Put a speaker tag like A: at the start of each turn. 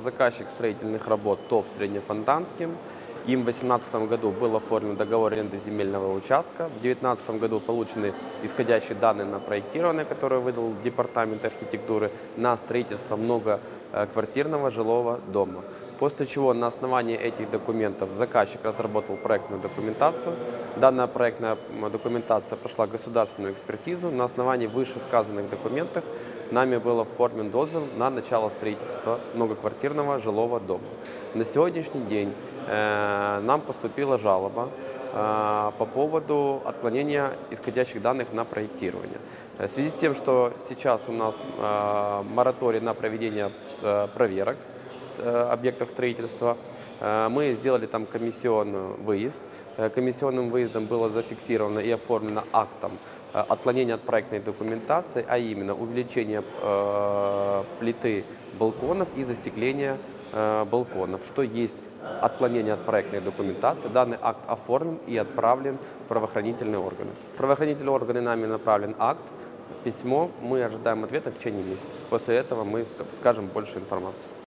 A: заказчик строительных работ ТОВ Среднефонтанским. Им в 2018 году был оформлен договор аренды земельного участка. В 2019 году получены исходящие данные на проектирование, которое выдал Департамент архитектуры, на строительство многоквартирного жилого дома. После чего на основании этих документов заказчик разработал проектную документацию. Данная проектная документация прошла государственную экспертизу. На основании вышесказанных документов нами был оформлен дозвол на начало строительства многоквартирного жилого дома. На сегодняшний день нам поступила жалоба по поводу отклонения исходящих данных на проектирование. В связи с тем, что сейчас у нас мораторий на проведение проверок объектов строительства, мы сделали там комиссионный выезд. Комиссионным выездом было зафиксировано и оформлено актом отклонение от проектной документации, а именно увеличение плиты балконов и застекление балконов, что есть отклонение от проектной документации. Данный акт оформлен и отправлен в правоохранительные органы. В правоохранительные органы нами направлен акт, письмо, мы ожидаем ответа в течение месяца. После этого мы скажем больше информации.